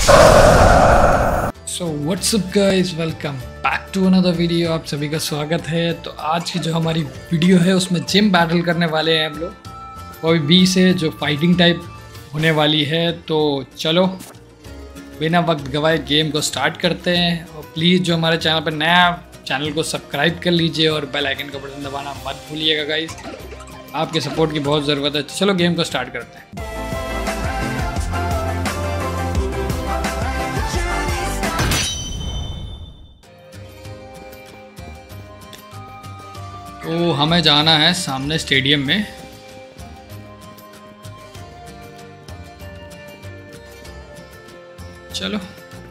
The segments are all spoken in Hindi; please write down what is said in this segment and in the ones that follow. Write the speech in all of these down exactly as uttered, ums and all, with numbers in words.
So what's up guys, welcome back to another video. आप सभी का स्वागत है। तो आज की जो हमारी वीडियो है उसमें जिम बैटल करने वाले हैं हम लोग, वो भी बी से जो फाइटिंग टाइप होने वाली है। तो चलो बिना वक्त गवाए गेम को स्टार्ट करते हैं। और प्लीज़ जो हमारे चैनल पर नया, चैनल को सब्सक्राइब कर लीजिए और बेल आइकन का बटन दबाना मत भूलिएगा गाइस, आपके सपोर्ट की बहुत ज़रूरत है। चलो गेम को स्टार्ट करते हैं। तो हमें जाना है सामने स्टेडियम में। चलो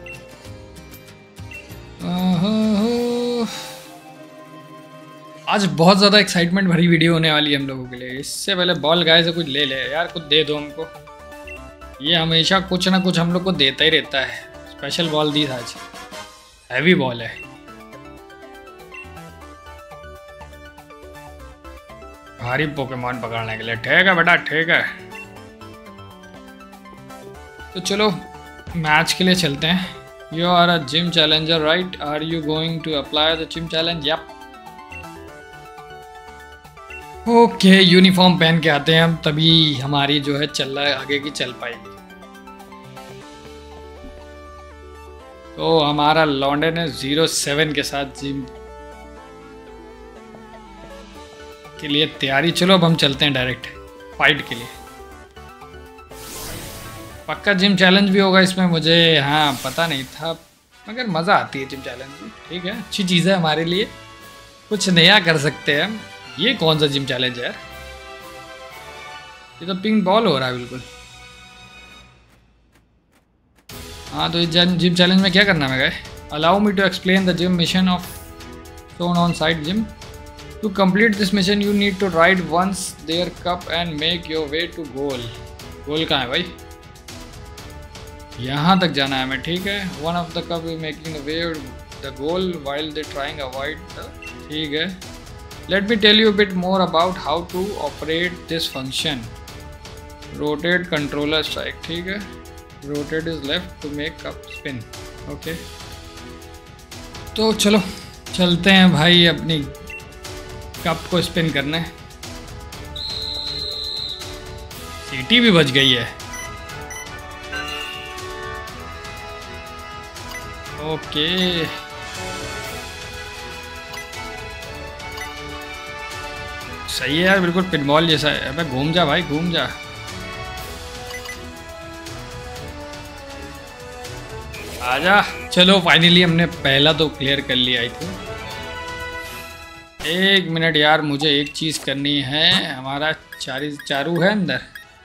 आज बहुत ज़्यादा एक्साइटमेंट भरी वीडियो होने वाली है हम लोगों के लिए। इससे पहले बॉल गाय से कुछ ले ले यार, कुछ दे दो हमको। ये हमेशा कुछ ना कुछ हम लोग को देता ही रहता है। स्पेशल बॉल दी था आज, हैवी बॉल है। भारी पोकेमॉन पकड़ने के लिए। ठीक है बेटा, ठीक है। तो चलो मैच के लिए चलते हैं। You are a gym challenger right, are you going to apply the gym challenge? Yup. Okay, uniform पहन के आते हैं हम, तभी हमारी जो है चल रहा है आगे की चल पाएगी। तो हमारा लॉन्डे ने जीरो सेवन के साथ जिम के लिए तैयारी। चलो अब हम चलते हैं डायरेक्ट फाइट के लिए। पक्का जिम चैलेंज भी होगा इसमें, मुझे हाँ पता नहीं था, मगर मज़ा आती है जिम चैलेंज भी। ठीक है, अच्छी चीज़ है हमारे लिए, कुछ नया कर सकते हैं हम। ये कौन सा जिम चैलेंज है यार? ये तो पिंक बॉल हो रहा है बिल्कुल। हाँ, तो ये जिम चैलेंज में क्या करना है गए? Allow me to explain the gym mission of शोन on site gym. To complete this mission, you need to ride once their cup and make your way to goal. Goal कहाँ है भाई? यहाँ तक जाना है हमें। ठीक है। One of the cup is making the way the goal while they trying avoid the. ठीक है। Let me tell you a bit more about how to operate this function. Rotate controller strike. ठीक है। Rotate is left to make cup spin. Okay. तो चलो चलते हैं भाई, अपनी कप को स्पिन करना है। सीटी भी बच गई है। ओके, सही है यार, बिल्कुल पिनबॉल जैसा है। अबे घूम जा भाई, घूम जा। आजा। चलो फाइनली हमने पहला तो क्लियर कर लिया। आई थी एक मिनट यार, मुझे एक चीज़ करनी है। हमारा चारी चारू है अंदर,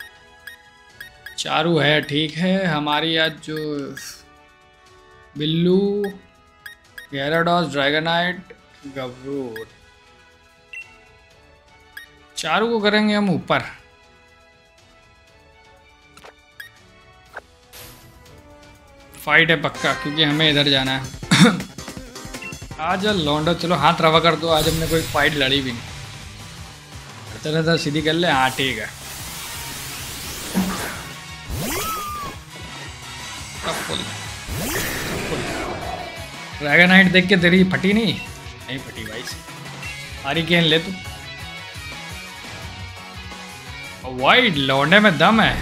चारू है। ठीक है। हमारी आज जो बिल्लू, गैराडॉस, ड्रैगनाइट, गवरूट, चारू को करेंगे हम ऊपर। फाइट है पक्का, क्योंकि हमें इधर जाना है। आज लौंडो, चलो हाथ रवा कर दो। आज हमने कोई फाइट लड़ी भी नहीं। तरह तरह सीधी कर ले। हाँ ठीक है। ड्रैगनाइट देख के तेरी फटी नहीं? नहीं फटी भाई। हारिकेन ले तू। वाइड लौंडे में दम है।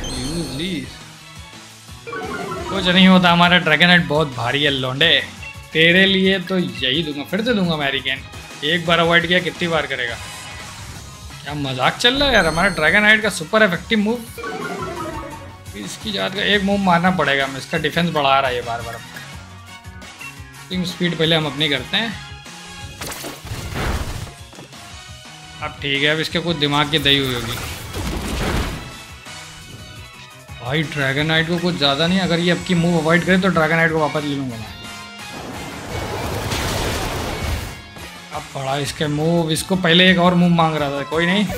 कुछ नहीं होता, हमारा ड्रैगनाइट बहुत भारी है लौंडे। तेरे लिए तो यही दूंगा, फिर से दूंगा मैरिकेन। एक बार अवॉइड किया, कितनी बार करेगा? क्या मजाक चल रहा है यार? हमारा ड्रैगनाइट का सुपर इफेक्टिव मूव। इसकी जात का एक मूव मारना पड़ेगा हमें। इसका डिफेंस बढ़ा रहा है ये बार बार। टीम स्पीड पहले हम अपनी करते हैं। अब ठीक है, अब इसके कुछ दिमाग की दही हुई होगी भाई। ड्रैगनाइट को कुछ ज़्यादा नहीं, अगर ये अब की मूव अवॉइड करे तो ड्रैगनाइट को वापस ले लूँगा मैं। अब पड़ा इसके मूव। इसको पहले एक और मूव मांग रहा था, कोई नहीं।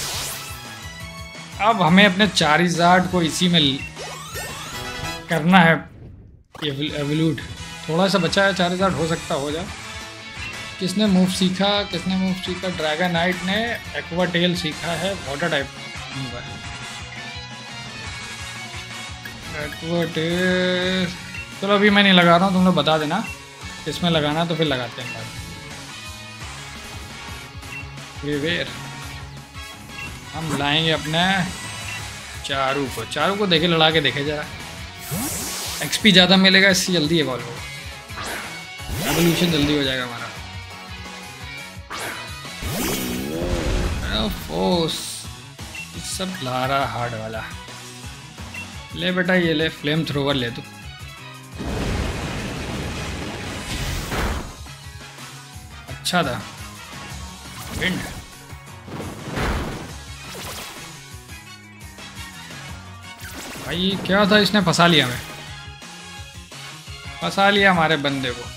अब हमें अपने चारिज़ार्ड को इसी में करना है। एवोल्यूट थोड़ा सा बचा है, चारिज़ार्ड हो सकता हो जाए। किसने मूव सीखा? किसने मूव सीखा? ड्रैगनाइट ने एक्वा टेल सीखा है, वाटर टाइप मूव है। एक्वा टेल चलो अभी मैं नहीं लगा रहा हूँ, तुम लोग बता देना किसमें लगाना तो फिर लगाते हैं बाद में। हम लाएंगे अपने चारू को, चारू को देखे लड़ा के देखे जरा, एक्सपी ज़्यादा मिलेगा इससे जल्दी इवॉल्व होगा, एवोल्यूशन जल्दी हो जाएगा हमारा। फोर्स सब ला रहा हार्ड वाला, ले बेटा ये ले, फ्लेम थ्रोवर ले तू। अच्छा था विंड। भाई क्या था, इसने फंसा लिया, हमें फंसा लिया हमारे बंदे को।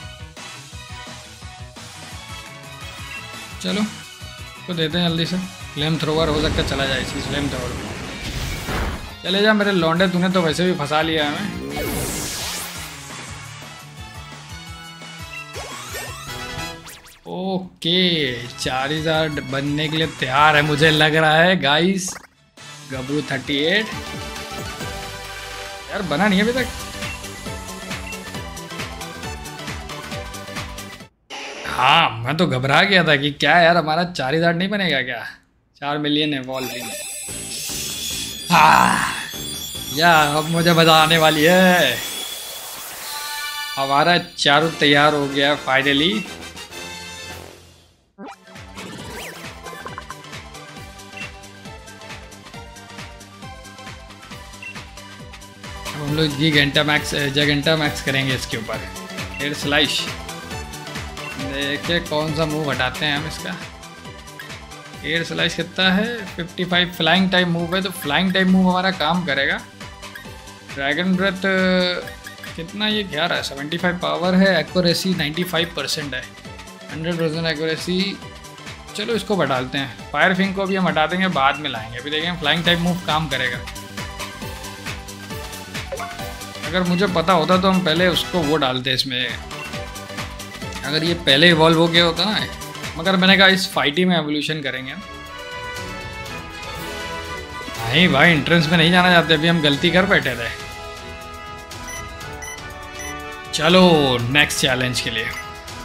चलो तो देते हैं जल्दी से, फ्लेम थ्रोवर हो सकता है चला जाए इसी फ्लेम थ्रोवर में। चले जा मेरे लौंडे, तूने तो वैसे भी फंसा लिया हमें। ओके चार बनने के लिए तैयार है मुझे लग रहा है गाइस। गबरू थर्टी एट यार बना नहीं है अभी तक। हाँ मैं तो घबरा गया था कि क्या यार हमारा चार हजार नहीं बनेगा क्या, चार मिलियन है वॉल्विंग। हाँ या अब मुझे मजा आने वाली है। हमारा चारू तैयार हो गया फाइनली। हम लोग जी घंटा मैक्स जगंटा मैक्स करेंगे इसके ऊपर। एयर स्लाइश देखिए कौन सा मूव हटाते हैं हम इसका। एयर स्लाइश कितना है, पचपन फ्लाइंग टाइप मूव है, तो फ्लाइंग टाइप मूव हमारा काम करेगा। ड्रैगन ब्रेथ कितना ये क्या रहा है, पचहत्तर पावर है, एक्यूरेसी पचानवे परसेंट है, सौ परसेंट एक्यूरेसी। चलो इसको बढ़ा डालते हैं। फायर फिंग को अभी हम हटा देंगे, बाद में लाएंगे। अभी देखेंगे फ्लाइंग टाइप मूव काम करेगा। अगर मुझे पता होता तो हम पहले उसको वो डालते इसमें, अगर ये पहले इवॉल्व हो गया होता ना। मगर मैंने कहा इस फाइटी में एवोल्यूशन करेंगे। नहीं भाई एंट्रेंस में नहीं जाना चाहते, अभी हम गलती कर बैठे थे। चलो नेक्स्ट चैलेंज के लिए।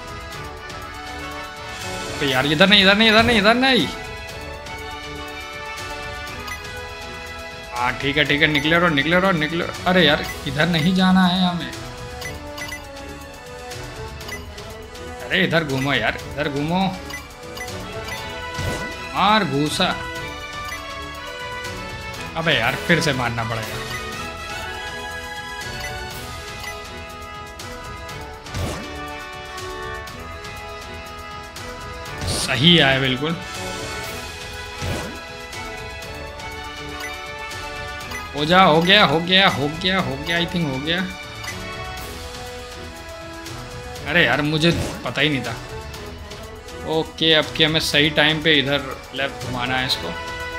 तो यार इधर नहीं इधर नहीं इधर नहीं इधर नहीं। हाँ ठीक है ठीक है, निकले रहो निकले रहो निकले। अरे यार इधर नहीं जाना है हमें। अरे इधर घूमो यार, इधर घूमो। मार घूसा। अबे यार फिर से मारना पड़ेगा। सही आया बिल्कुल। हो जा, हो गया हो गया हो गया हो गया आई थिंक हो गया। अरे यार मुझे पता ही नहीं था। ओके अब क्या हमें सही टाइम पे इधर लेफ्ट घुमाना है इसको।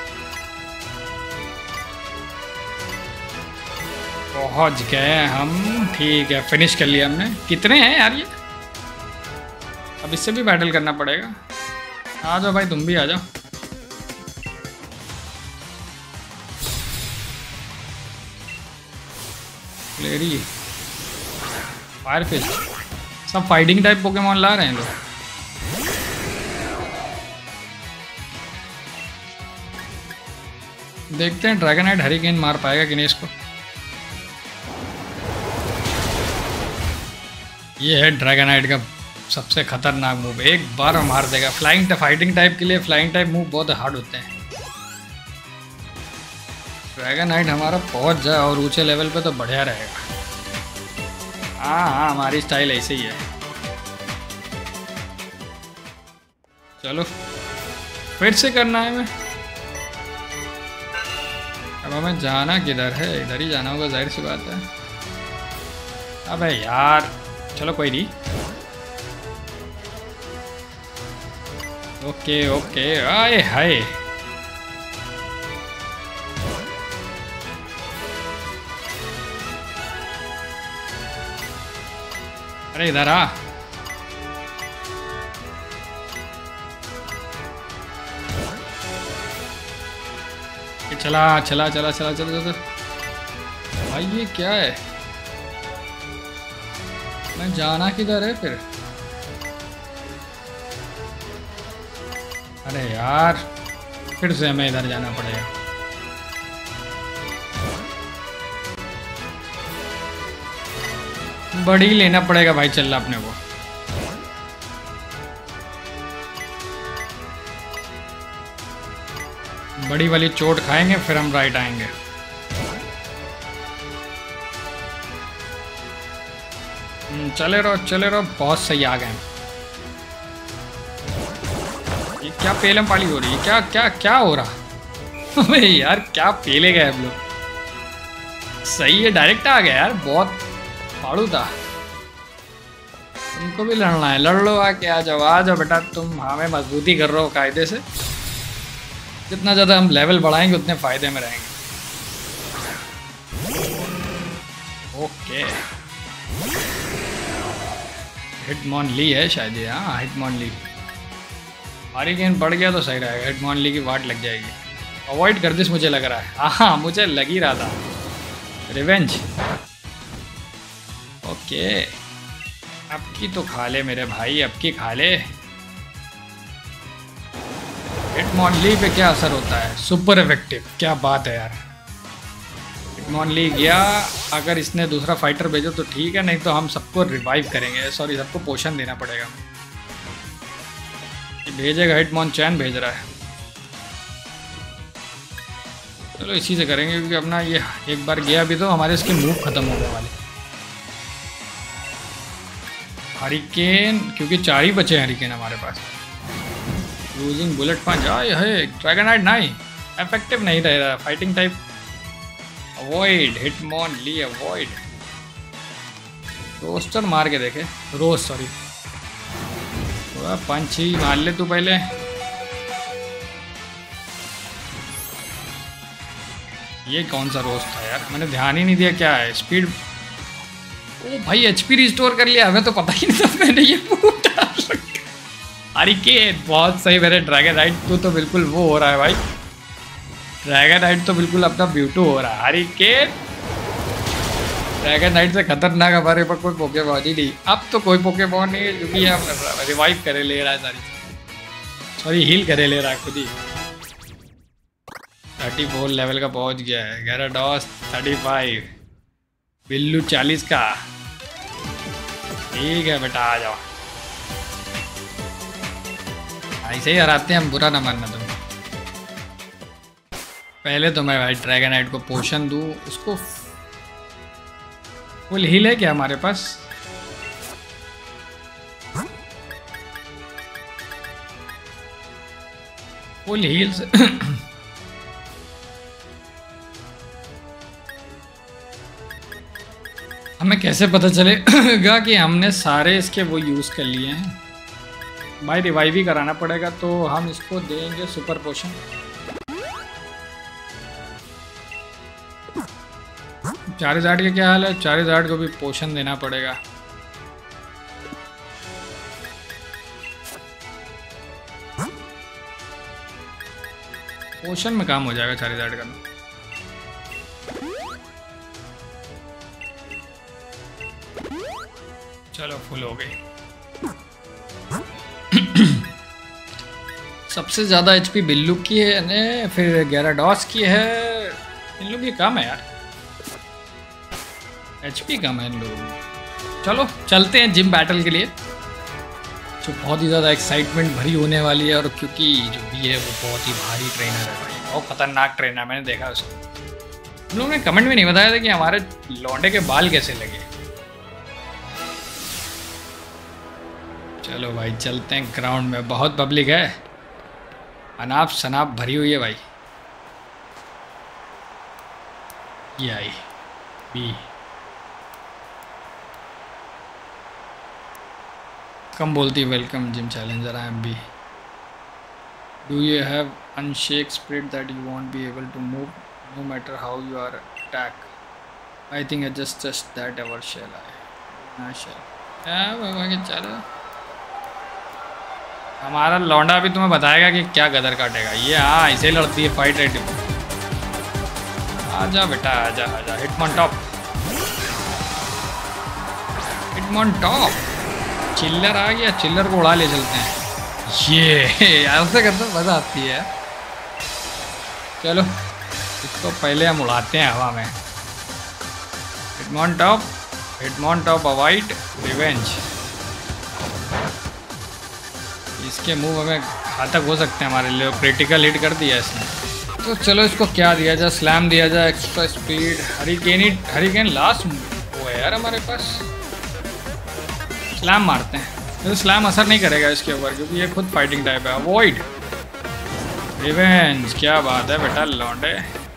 पहुंच गए हम, ठीक है फिनिश कर लिया हमने। कितने हैं यार ये, अब इससे भी बैटल करना पड़ेगा। आ जाओ भाई तुम भी आ जाओ। क्लेरी फायर फिस्ट सब फाइटिंग टाइप पोकेमॉन ला रहे हैं लोग। देखते हैं ड्रैगनाइट हरिकेन मार पाएगा कि नहीं इसको। ये है ड्रैगनाइट का सबसे खतरनाक मूव, एक बार मार देगा। फ्लाइंग फाइटिंग टाइप के लिए फ्लाइंग टाइप मूव बहुत हार्ड होते हैं। ड्रैगनाइट हमारा पहुंच जाए और ऊंचे लेवल पे तो बढ़िया रहेगा। हाँ हाँ हमारी स्टाइल ऐसे ही है। चलो फिर से करना है हमें। अब हमें जाना किधर है, इधर ही जाना होगा जाहिर सी बात है। अबे यार चलो कोई नहीं। ओके ओके आए हाय। अरे इधर आ। चला चला चला चला चला चला। भाई ये क्या है, मैं जाना किधर है फिर? अरे यार फिर से हमें इधर जाना पड़ेगा। बड़ी लेना पड़ेगा भाई चल अपने को। बड़ी वाली चोट खाएंगे फिर हम राइट आएंगे। चले रहो चले रहो, बहुत सही आ गए। ये क्या पेलम पाली हो रही है? क्या क्या क्या हो रहा? अबे यार क्या पेले गए हम लोग। सही है डायरेक्ट आ गया यार, बहुत फाड़ू था। तुमको भी लड़ना है, लड़ लो आके। आ जाओ आ जाओ बेटा, तुम हमें मजबूती कर रहे हो कायदे से। जितना ज़्यादा हम लेवल बढ़ाएंगे उतने फ़ायदे में रहेंगे। ओके हिटमॉनली है शायद ये। हाँ हिटमॉनली। हरिकेन बढ़ गया तो सही रहेगा, हिटमॉनली की वाट लग जाएगी। अवॉइड कर दिस मुझे लग रहा है। हाँ मुझे लग ही रहा था। रिवेंज। ओके अब की तो खा ले मेरे भाई, अब की खा ले। हिटमॉनली पे क्या असर होता है? Super effective. क्या बात है यार। हिटमॉनली गया। अगर इसने दूसरा फाइटर भेजो तो ठीक है, नहीं तो हम सबको रिवाइव करेंगे। सॉरी सबको पोषण देना पड़ेगा। ये भेजेगा, हिटमॉन चैन भेज रहा है। चलो इसी से करेंगे क्योंकि अपना ये एक बार गया भी तो हमारे इसके मूव खत्म हो गए वाले। हरिकेन क्योंकि चार ही बचे हैं हरिकेन हमारे पास। लूजिंग बुलेट पंच। आए है ड्रैगनाइट नहीं इफेक्टिव नहीं रह रहा। Fighting type avoid. Hitmonlee avoid. Roster मार के देखे। रोज सॉरी थोड़ा पंच ही मार ले तू पहले। ये कौन सा रोस्ट था यार, मैंने ध्यान ही नहीं दिया। क्या है स्पीड? ओ भाई एचपी रिस्टोर कर लिया, हमें तो पता ही नहीं था। मैंने ये पूरा हरिकेन बहुत सही मेरे ड्रैगनाइट। तू तो बिल्कुल वो हो रहा है भाई, ड्रैगनाइट तो बिल्कुल अपना ब्यूटू हो रहा है। हरिकेन ड्रैगनाइट से खतरनाक हमारे पर कोई पोकेमॉन ही नहीं। अब तो कोई पोकेमॉन नहीं है क्योंकि हम रिवाइव करे ले रहा है सारी। सॉरी हील करे ले रहा है खुद ही। थर्टी फोर लेवल का पहुंच गया है। gyarados thirty five. बिल्लू चालीस का। ठीक है बेटा आ जाओ। ऐसे ही हराते हैं हम, बुरा ना मानना तुम। पहले तो मैं भाई ड्रैगनाइट को पोषण दूँ। उसको फुल हील है क्या हमारे पास? फुल हील से हमें कैसे पता चलेगा कि हमने सारे इसके वो यूज़ कर लिए हैं? भाई रिवाइव ही कराना पड़ेगा तो हम इसको देंगे सुपर पोशन। चारिज़ार्ड का क्या हाल है? चारिज़ार्ड को भी पोषण देना पड़ेगा। पोषण में काम हो जाएगा चारिज़ार्ड का। चलो फुल हो गई। सबसे ज़्यादा एचपी बिल्लू की है ने, फिर gyarados की है। इन लोगों की कम है यार, एचपी कम है इन लोगों की। चलो चलते हैं जिम बैटल के लिए, जो बहुत ही ज़्यादा एक्साइटमेंट भरी होने वाली है। और क्योंकि जो भी है वो बहुत ही भारी ट्रेनर है भाई, बहुत खतरनाक ट्रेनर। मैंने देखा उसको। उन लोगों ने कमेंट में नहीं बताया था कि हमारे लौंडे के बाल कैसे लगे। चलो भाई चलते हैं ग्राउंड में। बहुत पब्लिक है, अनाप शनाप भरी हुई है भाई। ये आई बी। कम बोलती welcome gym challenger I am Bea. Do you have unshake spirit that you won't be able to move no matter how you are attack? I think I just just that ever shell I shell. चलो हमारा लौंडा भी तुम्हें बताएगा कि क्या गदर काटेगा ये। हाँ ऐसे लड़ती है फाइट रेट। आजा बेटा आजा आजा। Hitmontop Hitmontop. चिल्लर आ गया, चिल्लर को उड़ा ले चलते हैं। ये ऐसे करते मज़ा आती है। चलो इसको पहले हम उड़ाते हैं हवा में। Hitmontop, Hitmontop avoid revenge. इसके मूव हमें घातक हो सकते हैं हमारे लिए। क्रिटिकल हिट कर दिया इसने, तो चलो इसको क्या दिया जाए। स्लैम दिया जाए, extra speed, hurricane. Hurricane last वो है यार हमारे पास। स्लैम मारते हैं, तो स्लैम असर नहीं करेगा इसके ऊपर क्योंकि ये खुद फाइटिंग टाइप है। अवॉइड रिवेंज, क्या बात है बेटा लौंडे।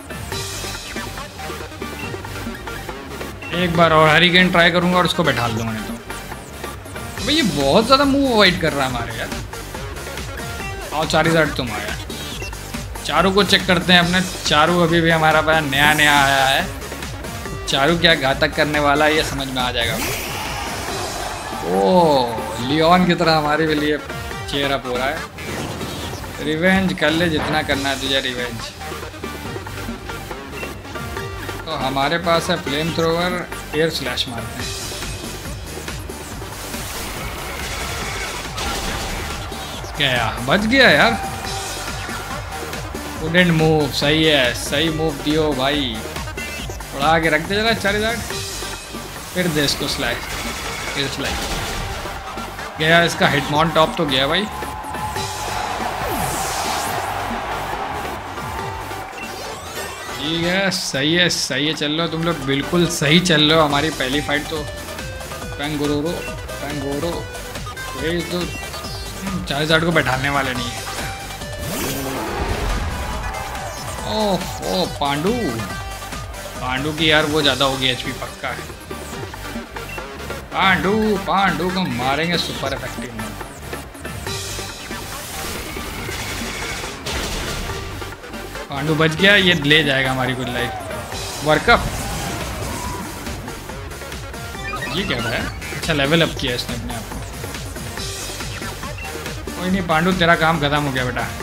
एक बार और हरिकेन ट्राई करूंगा और उसको बैठा लूँगा। नहीं तो भाई ये बहुत ज़्यादा मूव अवॉइड कर रहा है हमारे यार। आओ चारिज़ार्ड तुम आया। चारू को चेक करते हैं अपने। चारू अभी भी हमारा पास नया नया आया है। चारू क्या घातक करने वाला है ये समझ में आ जाएगा। ओह लियोन की तरह हमारे भी लिए चेहरा पूरा है। रिवेंज कर ले जितना करना है तुझे रिवेंज। तो हमारे पास है फ्लेम थ्रोवर, एयर स्लैश मारते हैं। गया, बच गया यार। वुडेंट मूव, सही है, सही मूव दियो भाई। उड़ा के रख दे जरा चारिज़ार्ड, फिर दे इसको स्लाइस, फिर स्लाइस। गया इसका हिटमॉन टॉप तो गया भाई। ठीक है, सही है, सही है। चल लो तुम लोग, बिल्कुल सही चल रहे हो। हमारी पहली फाइट तो पैंगोरो पैंगोरो ये तो चारिज़ार्ड को बैठाने वाले नहीं है। ओह ओह पांडू, पांडू की यार वो ज़्यादा होगी एचपी पक्का है। पांडू पांडू को मारेंगे सुपर इफेक्टिव में। पांडू बच गया, ये ले जाएगा हमारी कुछ लाइफ। वर्कअप, ये क्या है? अच्छा लेवल अप किया इसने अपने आप को। कोई नहीं पांडू, तेरा काम खत्म हो गया बेटा।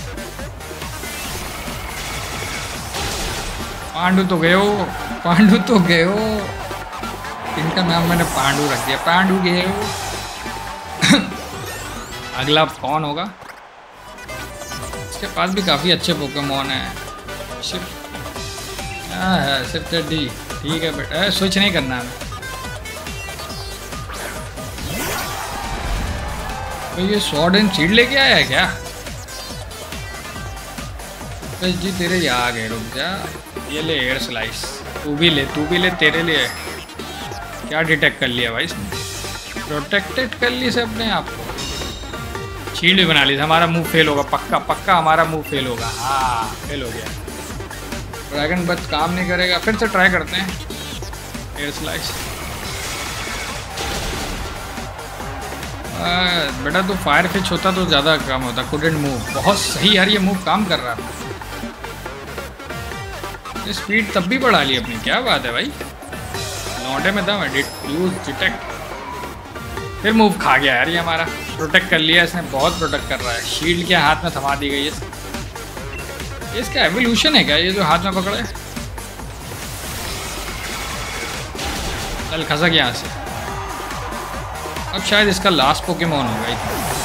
पांडू तो गए हो, पांडू तो गए हो। इनका नाम मैंने पांडू रख दिया, पांडू गए हो। अगला कौन होगा? इसके पास भी काफ़ी अच्छे पोकेमॉन हैं। शिफ्ट हाँ है, शिफ्ट डी। ठीक है बेटा, स्विच नहीं करना है। तो ये स्वॉर्ड एंड शील्ड लेके आया है क्या? बस जी तेरे यहाँ आ गए, रुक जा। ये ले एयर स्लाइस, तू भी ले, तू भी ले, तेरे लिए। क्या डिटेक्ट कर लिया भाई इसने? प्रोटेक्टेड कर ली से अपने आप को। शील्ड भी बना ली। हमारा मूव फेल होगा पक्का, पक्का हमारा मूव फेल होगा। हाँ फेल हो गया। ड्रैगन बट काम नहीं करेगा, फिर से ट्राई करते हैं। Air slice. बेटा तो फायर फिच होता तो ज़्यादा काम होता। कुडेंट मूव, बहुत सही यार ये मूव काम कर रहा था। स्पीड तब भी बढ़ा ली अपनी, क्या बात है भाई। लौंडे में दम है। यूज डिटेक्ट, फिर मूव खा गया यार ये हमारा। प्रोटेक्ट कर लिया इसने, बहुत प्रोटेक्ट कर रहा है। शील्ड के हाथ में थमा दी गई है। ये इसका एवोल्यूशन है क्या ये जो हाथ में पकड़े? चल खसक यहाँ से। अब शायद इसका लास्ट पोकेमॉन होगा।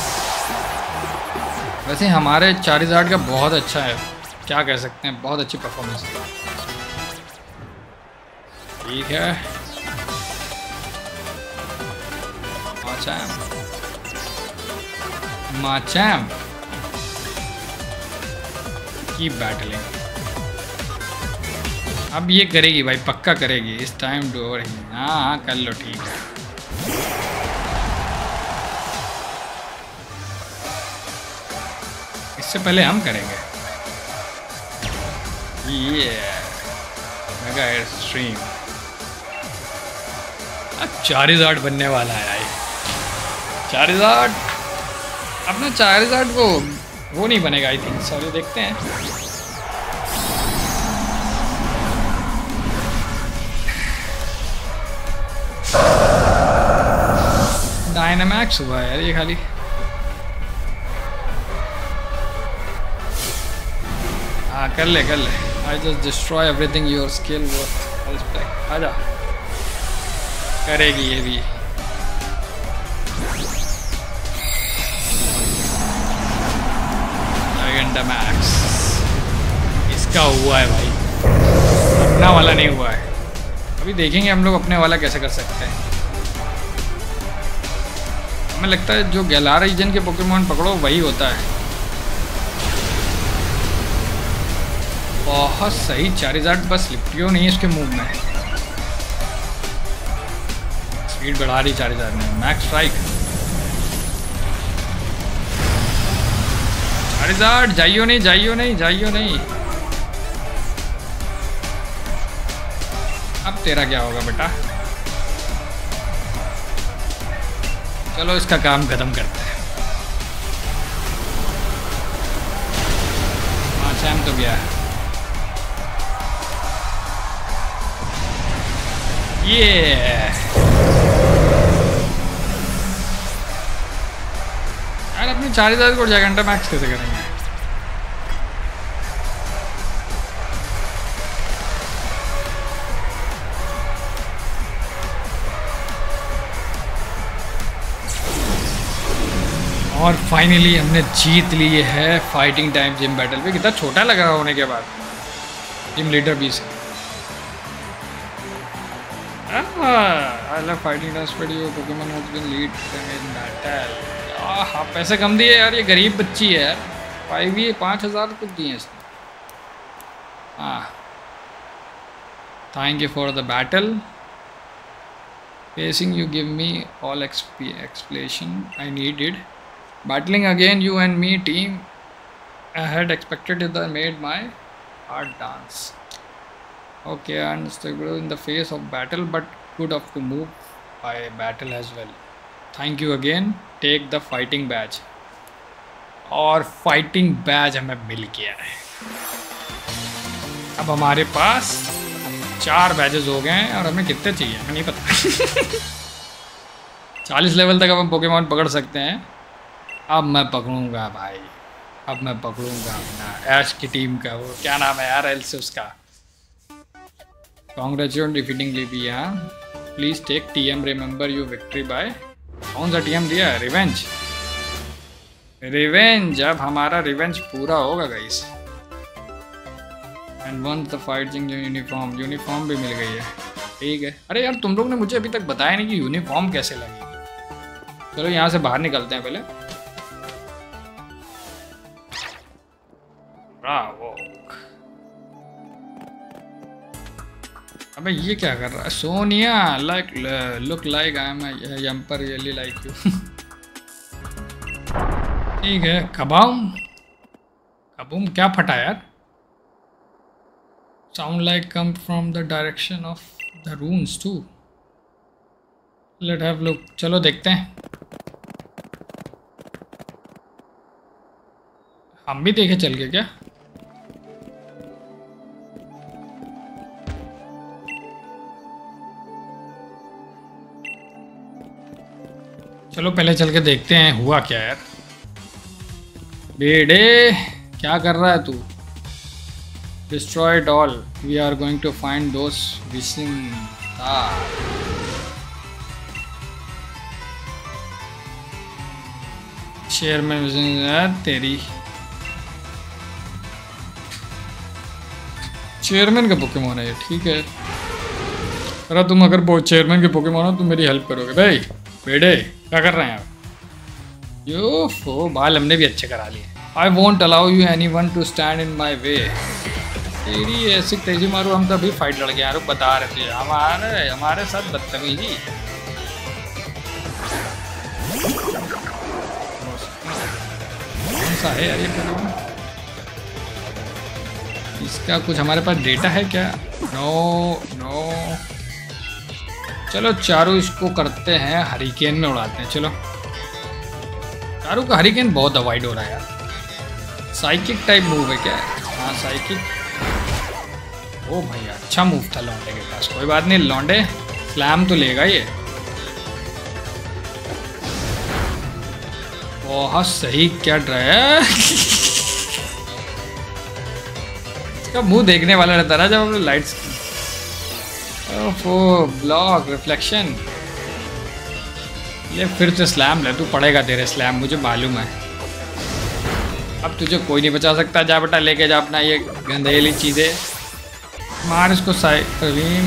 वैसे हमारे चारिज़ार्ड का बहुत अच्छा है, क्या कह सकते हैं, बहुत अच्छी परफॉर्मेंस है। ठीक है, माचैम माचैम की बैटलिंग। अब ये करेगी भाई, पक्का करेगी इस टाइम। डोर ही हाँ हाँ कर लो, ठीक है। इससे पहले हम करेंगे ये मेगा एयर स्ट्रीम। अब चारिज़ार्ड बनने वाला है भाई। चारिज़ार्ड अपना चारिज़ार्ड वो वो नहीं बनेगा आई थिंक। सॉरी, देखते हैं। डायनामैक्स हुआ है यार ये खाली। हाँ कर ले कर ले। I just destroy everything your skill worth. आजा, करेगी ये भी। मैक्स। इसका हुआ है भाई, अपना वाला नहीं हुआ है। अभी देखेंगे हम लोग अपने वाला कैसे कर सकते हैं। हमें लगता है जो गैलारा रीजन के पोकेमॉन पकड़ो वही होता है। बहुत सही चारिज़ार्ड, बस लिप्टियो नहीं है इसके मुंह में। स्पीड बढ़ा रही चारिज़ार्ड ने। Max strike. चारिज़ार्ड जाइयो नहीं, जाइयो नहीं, जाइयो नहीं। अब तेरा क्या होगा बेटा। चलो इसका काम खत्म करते हैं। हाँ सैम तो गया है। ये यार अपनी चार हजार को घंटा मैक्स कैसे करेंगे। और फाइनली हमने जीत ली है फाइटिंग टाइम जिम बैटल पे। कितना छोटा लग रहा होने के बाद जिम लीडर भी से। I love fighting time video Pokemon has been lead in battle. Ah पैसे कम दिए यार, ये गरीब बच्ची है यार। फाइव ये पाँच हज़ार कुछ दिए इसने। हाँ thank you for the battle facing you give me all exp explanation I needed. Battling again, you and me team. I had expected it that made my heart dance. Okay, I understood in the face of battle, but good of to move by battle as well. Thank you again. Take the fighting badge. और fighting badge हमें मिल गया है। अब हमारे पास चार बैजेस हो गए हैं और हमें कितने चाहिए हमें नहीं पता। चालीस लेवल तक अब हम पोकेमॉन पकड़ सकते हैं। अब मैं पकड़ूंगा भाई, अब मैं पकड़ूंगा अपना ऐश की टीम का, वो क्या नाम है यार एल से उसका। Congratulation defeating Libya. Please take T M remember you victory bye. कौन सा टी एम दिया? रिवेंज। रिवेंज, अब हमारा रिवेंज पूरा होगा guys. And won the fighting uniform. Uniform भी मिल गई है, ठीक है। अरे यार तुम लोग ने मुझे अभी तक बताया नहीं कि यूनिफॉर्म कैसे लगेगी। चलो यहाँ से बाहर निकलते हैं पहले। ब्रावो। अबे ये क्या कर रहा है? Sonia like look like I am Yamper really like you. ठीक है। कबाउम कबूम क्या फटा यार? Sound like come from the direction of the runes too. Let's have look. चलो देखते हैं। हम भी देखे चल के क्या? चलो पहले चल के देखते हैं हुआ क्या यार। बेड़े क्या कर रहा है तू? Destroy it all. We are going to find those missing stars. Chairman तेरी चेयरमैन का पोकेमॉन है ये, ठीक है। अरे तुम अगर वो चेयरमैन के पोकेमॉन हो तुम मेरी हेल्प करोगे भाई। बेड़े क्या कर रहे हैं आप? यो फो बाल हमने भी अच्छे करा लिए। I won't allow you anyone to stand in my way. तेरी ऐसी तेजी मारू, हम तो अभी फाइट लड़ गए यार। बता रहे थे हमारे हमारे साथ बदतमीजी। कौन सा है यार ये पोकेमॉन? इसका कुछ हमारे पास डेटा है क्या? No no. चलो चारू इसको करते हैं, हरिकेन में उड़ाते हैं। चलो चारू का हरिकेन बहुत अवॉइड हो रहा है यार। साइकिक टाइप मूव है क्या? हाँ साइकिक। ओ भाई अच्छा मूव था लौंडे के पास। कोई बात नहीं, लौंडे स्लैम तो लेगा ये। बहुत सही। क्या ड्राइव इसका मुंह देखने वाला रहता ना जब लाइट्स। ओह ब्लॉक रिफ्लेक्शन। ये फिर से स्लैम ले, तू पड़ेगा तेरे स्लैम, मुझे मालूम है। अब तुझे कोई नहीं बचा सकता। जा बेटा लेके जा अपना ये गंदेली चीज़ें, मार इसको साइकिल।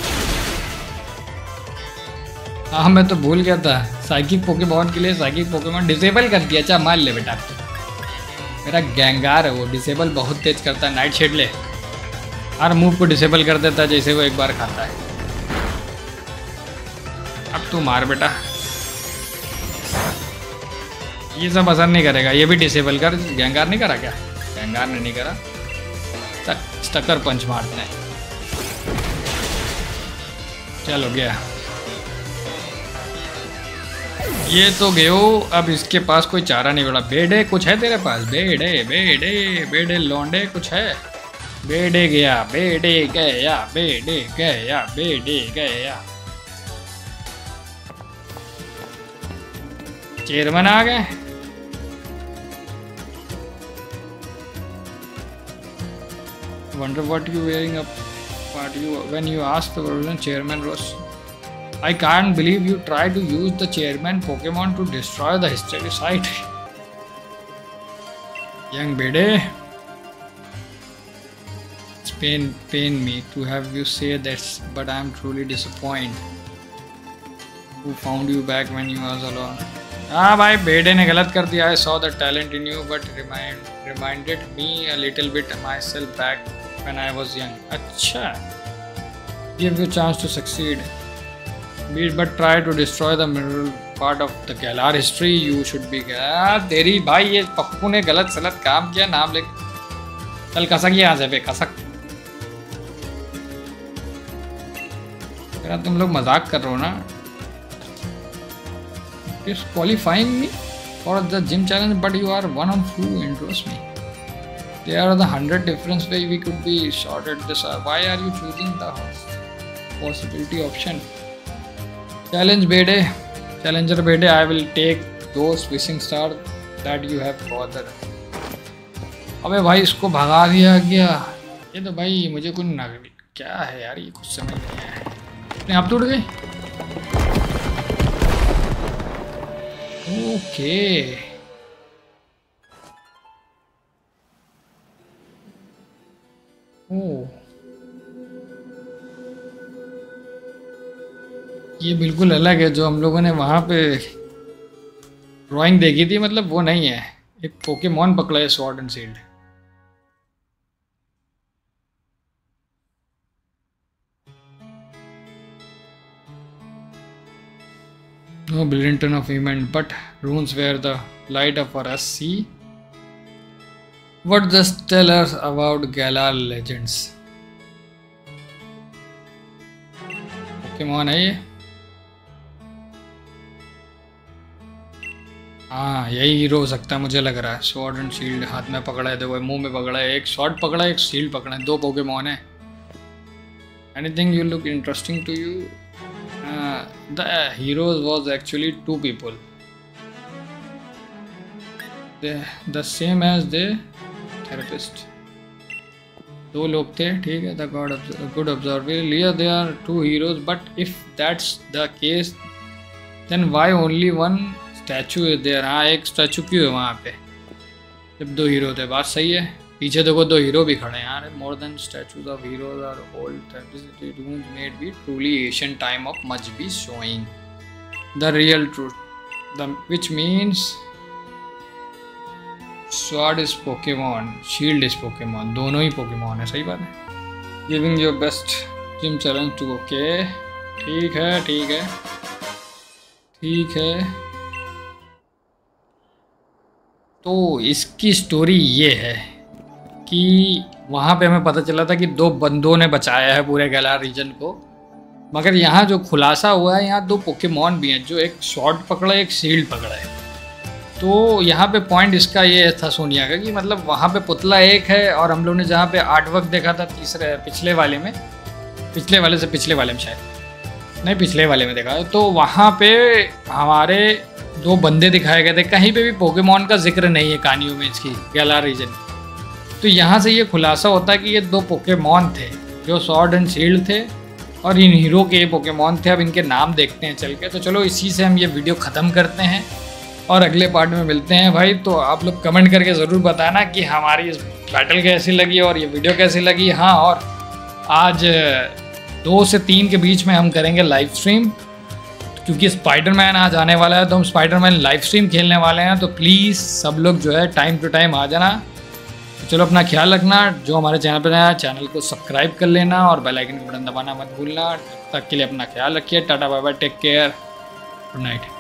हाँ मैं तो भूल गया था, साइकिक पोकेमॉन के लिए साइकिक पोकेमॉन डिसेबल कर दिया। अच्छा मान ले बेटा, मेरा गैंगार है वो, डिसेबल बहुत तेज करता है। नाइट शेड ले, हर मूव को डिसेबल कर देता है जैसे वो एक बार खाता है। अब तू मार बेटा, ये सब असर नहीं करेगा। ये भी डिसेबल कर। गैंगार नहीं करा क्या? गैंगार ने नहीं करा। स्टकर पंच मारते हैं। चलो गया, ये तो गयो। अब इसके पास कोई चारा नहीं बड़ा। बेडे कुछ है तेरे पास? बेडे बेडे बेडे लौंडे कुछ है? बेडे गया, बेडे गया, बेडे गया, बेडे गया। चेयरमैन आ गए। Wonder what you wearing up? What you when you asked the person, chairman Ross? I can't believe you try to use the chairman Pokemon to destroy the history site. Young Bede, it's pain pain me to have you say this, but I am truly disappointed. Who found you back when you was alone? हाँ भाई, बेडे ने गलत कर दिया। I saw the talent in you, but remind reminded me a little bit myself back when I was young. अच्छा, give you chance to succeed. But try to destroy the middle part of the Galar history. You should be. तेरी भाई ये पप्पू ने गलत सलत काम किया। नाम ले, चल कसक यहाँ से पे कसक। तुम लोग मजाक कर रहे हो ना? Disqualifying me for the gym challenge, but you are one of who interests me. There are the hundred different ways we could be sorted this. Why are you choosing the possibility option? Challenge Bede, Challenger Bede, I will take those wishing stars that you have bothered. अबे भाई इसको भगा दिया गया। ये तो भाई मुझे कुछ नगरी क्या है यार, ये कुछ समझ नहीं आया। अपने आप टूट गए। ओके ओ, ये बिल्कुल अलग है जो हम लोगों ने वहां पे ड्राइंग देखी थी। मतलब वो नहीं है, एक पोकेमॉन पकड़ा है Sword and Shield. No brilliant of event, but runes were the light of for us. See what does tell us about Galar legends? Pokemon है ये। हाँ यही हीरो हो सकता है मुझे लग रहा है। स्वॉर्ड एंड शील्ड हाथ में पकड़ा है, देखो मुंह में पकड़ा है। एक स्वॉर्ड पकड़ा है, एक शील्ड पकड़ा है। दो पोकेमॉन है। Anything you look interesting to you? Uh, the heroes was actually two people. The the same as the therapist. दो लोग थे, ठीक है। The god good observer. Yeah, they are two heroes. But if that's the case, then why only one statue is there? हाँ एक स्टैचू क्यों है वहाँ पे जब दो हीरो थे? बात सही है। पीछे देखो दो हीरो भी खड़े हैं यार। More than statues of heroes are old rooms made be truly Asian time of much be showing the real truth, the which means Sword is Pokemon, Shield is Pokemon. दोनों ही पोकेमॉन है। सही बात है। Giving your best gym challenge too. Okay ठीक है ठीक है ठीक है। तो इसकी स्टोरी ये है कि वहाँ पे हमें पता चला था कि दो बंदों ने बचाया है पूरे गैलार रीजन को, मगर यहाँ जो खुलासा हुआ है यहाँ दो पोकेमॉन भी हैं जो एक स्वॉर्ड पकड़ा है, एक शील्ड पकड़ा है। तो यहाँ पे पॉइंट इसका ये था सोनिया का कि मतलब वहाँ पे पुतला एक है और हम लोग ने जहाँ पे आर्ट वर्क देखा था तीसरे पिछले वाले में, पिछले वाले से पिछले वाले में शायद नहीं पिछले वाले में देखा है, तो वहाँ पे हमारे दो बंदे दिखाए गए थे। कहीं पे भी पोकेमॉन का जिक्र नहीं है कहानियों में इसकी गैलार रीजन। तो यहाँ से ये खुलासा होता है कि ये दो पोकेमॉन थे जो स्वॉर्ड एंड शील्ड थे और इन हीरो के पोकेमॉन थे। अब इनके नाम देखते हैं चल के। तो चलो इसी से हम ये वीडियो ख़त्म करते हैं। और अगले पार्ट में मिलते हैं भाई। तो आप लोग कमेंट करके ज़रूर बताना कि हमारी इस बैटल कैसी लगी और ये वीडियो कैसी लगी। हाँ, और आज दो से तीन के बीच में हम करेंगे लाइव स्ट्रीम, क्योंकि स्पाइडरमैन आज आने वाला है, तो हम स्पाइडरमैन लाइव स्ट्रीम खेलने वाले हैं। तो प्लीज़ सब लोग जो है टाइम टू टाइम आ जाना। तो चलो अपना ख्याल रखना। जो हमारे चैनल पर नया है चैनल को सब्सक्राइब कर लेना और बेल आइकन का बटन दबाना मत भूलना। तब तक के लिए अपना ख्याल रखिए। Tata bye bye, take care, good night.